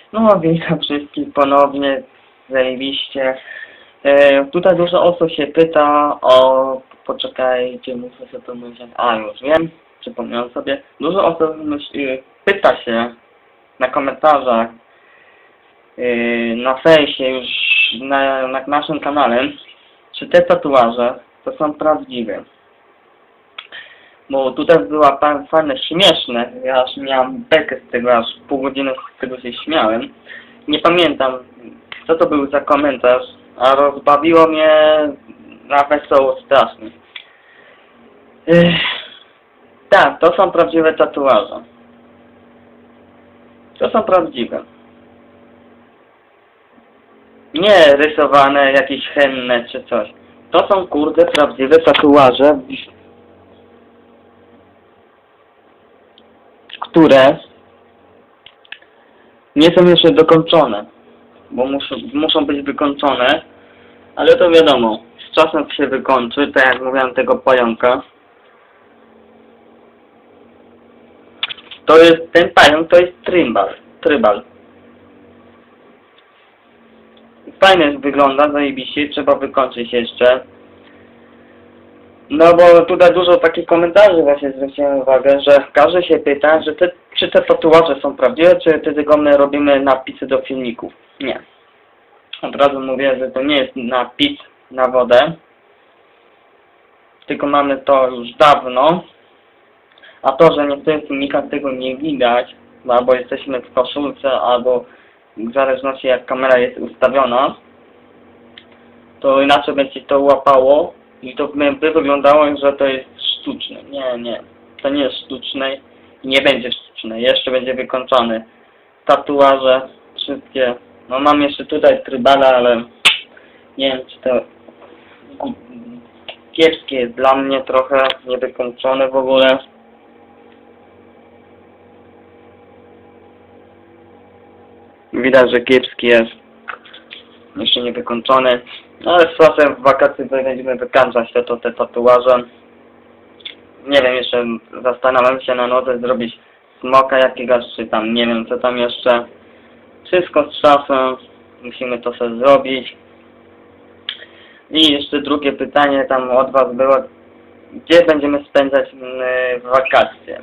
No, witam wszystkich ponownie, zajebiście. Tutaj dużo osób się pyta o... Poczekajcie, muszę sobie to myśleć. A, już wiem, przypomniałem sobie. Dużo osób pyta się na komentarzach, na fejsie, już na naszym kanale, czy te tatuaże to są prawdziwe. Bo tutaj była fajne, śmieszne, ja aż miałem bekę z tego, aż pół godziny z tego się śmiałem. Nie pamiętam, co to był za komentarz, a rozbawiło mnie na wesoło strasznie. Tak, to są prawdziwe tatuaże. To są prawdziwe. Nie rysowane, jakieś chenne czy coś. To są kurde prawdziwe tatuaże, które nie są jeszcze dokończone, bo muszą być wykończone, ale to wiadomo, z czasem się wykończy, tak jak mówiłem tego pająka. To jest, ten pająk to jest trybal. Fajnie wygląda, zajebiście, trzeba wykończyć jeszcze. No bo tutaj dużo takich komentarzy właśnie zwróciłem uwagę, że każdy się pyta, że czy te tatuaże są prawdziwe, czy tylko my robimy napisy do filmików. Nie. Od razu mówię, że to nie jest napis na wodę, tylko mamy to już dawno, a to, że w niektórych filmikach tego nie widać, albo jesteśmy w koszulce, albo w zależności jak kamera jest ustawiona, to inaczej będzie to łapało i to by wyglądało, że to jest sztuczne. Nie. To nie jest sztuczne i nie będzie sztuczne. Jeszcze będzie wykończony. Tatuaże, wszystkie. No mam jeszcze tutaj trybala, ale nie wiem, czy to kiepskie jest dla mnie trochę, niewykończone w ogóle. Widać, że kiepski jest. Jeszcze nie wykończony. No ale z czasem w wakacje będziemy wykańczać te tatuaże. Nie wiem, jeszcze zastanawiam się na nodze zrobić smoka jakiegoś, czy tam nie wiem co tam jeszcze. Wszystko z czasem. Musimy to sobie zrobić. I jeszcze drugie pytanie tam od was było. Gdzie będziemy spędzać wakacje?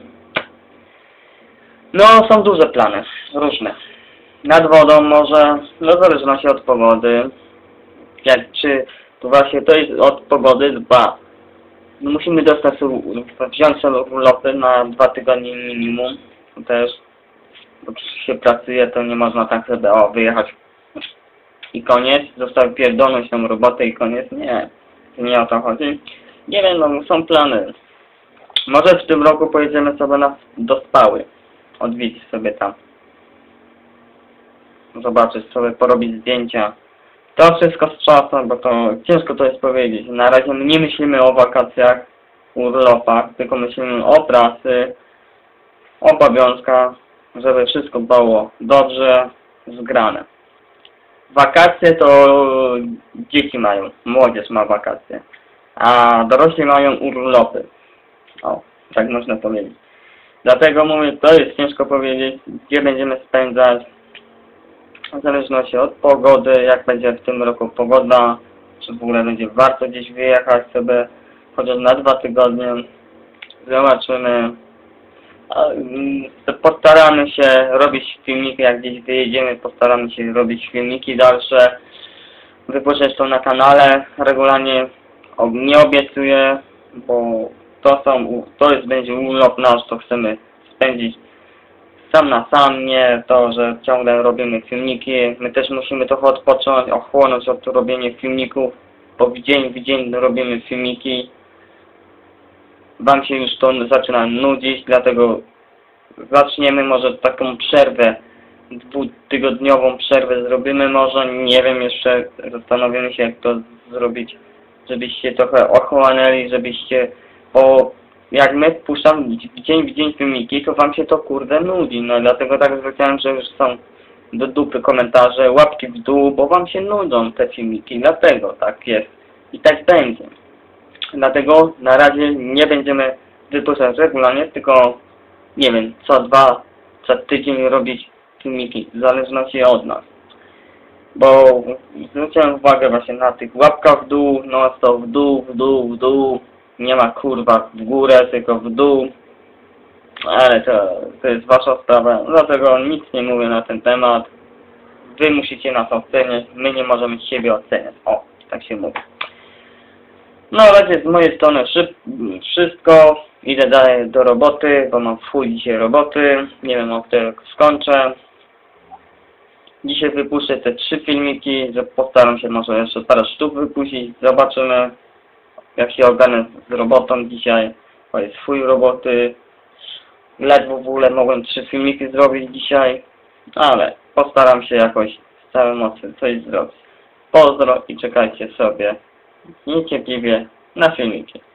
No są duże plany. Różne. Nad wodą może, no w zależności od pogody. Czy to właśnie to jest od pogody dba. No, musimy wziąć sobie urlopy na 2 tygodnie minimum. Też, bo się pracuje, to nie można tak sobie wyjechać i koniec, zostawić pierdolnąć tą robotę i koniec. Nie o to chodzi. Nie wiem, no są plany. Może w tym roku pojedziemy sobie do Spały. Odwiedzić sobie tam. Zobaczyć sobie, porobić zdjęcia. To wszystko z czasem, bo to ciężko to jest powiedzieć. Na razie nie myślimy o wakacjach, urlopach, tylko myślimy o pracy, o obowiązkach, żeby wszystko było dobrze zgrane. Wakacje to dzieci mają, młodzież ma wakacje, a dorośli mają urlopy. O, tak można powiedzieć. Dlatego mówię, to jest ciężko powiedzieć, gdzie będziemy spędzać. W zależności od pogody, jak będzie w tym roku pogoda, czy w ogóle będzie warto gdzieś wyjechać sobie, chociaż na 2 tygodnie. Zobaczymy. Postaramy się robić filmiki, jak gdzieś wyjedziemy, postaramy się robić filmiki dalsze, wypuszczać to na kanale regularnie. Nie obiecuję, bo będzie urlop nasz, to chcemy spędzić sam na sam, nie to, że ciągle robimy filmiki. My też musimy trochę odpocząć, ochłonąć od robienia filmików, bo dzień w dzień robimy filmiki. Wam się już to zaczyna nudzić, dlatego zaczniemy może taką przerwę, 2-tygodniową przerwę zrobimy może, nie wiem, jeszcze zastanowimy się jak to zrobić, żebyście trochę ochłonęli, żebyście, bo jak my wpuszczam dzień w dzień filmiki, to wam się to kurde nudzi, no dlatego tak zwróciłem, że już są do dupy komentarze, łapki w dół, bo wam się nudzą te filmiki, dlatego tak jest i tak będzie. Dlatego na razie nie będziemy wypuszczać regularnie, tylko nie wiem, co tydzień robić filmiki, w zależności od nas. Bo zwróciłem uwagę właśnie na tych łapkach w dół, no to w dół, w dół, w dół. Nie ma kurwa w górę, tylko w dół. Ale to jest wasza sprawa, dlatego nic nie mówię na ten temat. Wy musicie nas oceniać, my nie możemy siebie oceniać. O, tak się mówi. No ale z mojej strony wszystko. Idę dalej do roboty, bo mam w chuj dzisiaj roboty. Nie wiem, o której skończę. Dzisiaj wypuszczę te 3 filmiki, że postaram się może jeszcze parę sztuk wypuścić. Zobaczymy, jak się ogarnę z robotą dzisiaj. Bo jest chuj roboty. Ledwo w ogóle mogłem 3 filmiki zrobić dzisiaj. Ale postaram się jakoś z całej mocy coś zrobić. Pozdro i czekajcie sobie niecierpliwie na filmiki.